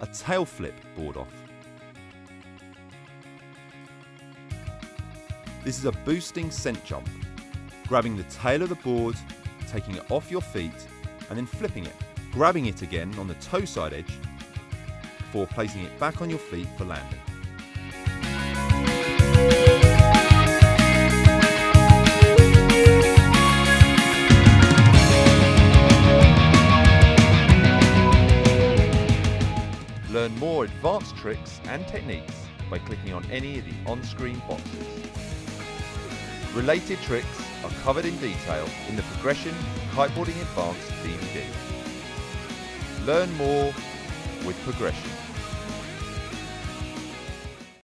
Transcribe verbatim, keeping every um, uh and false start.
tail flip board off. This is a boosting scent jump, grabbing the tail of the board, taking it off your feet and then flipping it, grabbing it again on the toe side edge before placing it back on your feet for landing. Learn more advanced tricks and techniques by clicking on any of the on-screen boxes. Related tricks are covered in detail in the Progression Kiteboarding Advanced D V D. Learn more with Progression.